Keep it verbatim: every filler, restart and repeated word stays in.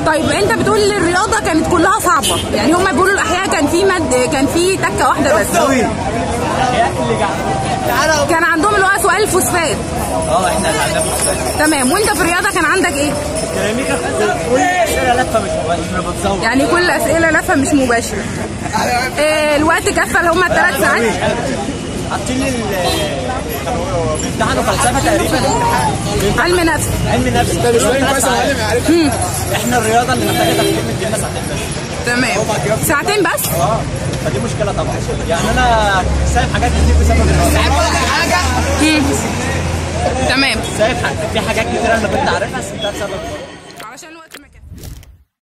طيب انت بتقول الرياضه كانت كلها صعبه، يعني هم بيقولوا الاحياء كان في مد كان في تكه واحده بس. كان عندهم اللي هو سؤال الفوسفات. اه احنا اللي عندنا فوسفات. تمام. وانت في الرياضه كان عندك ايه؟ الكلاميكا كل اسئله لفه مش بتصور، يعني كل اسئله لفه مش مباشره. إيه الوقت كفى اللي هم الثلاث ساعات؟ حاطين لي بيمتحنوا فلسفه تقريبا. علم نفس. علم نفس. انت مش فاهم كويس يا معلم يا عارف. احنا الرياضه اللي محتاجه تفكير مدينا ساعتين بس. تمام. ساعتين بس؟ اه فدي مشكله طبعا، يعني انا سايب حاجات كتير بسبب الرياضه. تمام. سايب في حاجات كتير انا كنت عارفها بس بسبب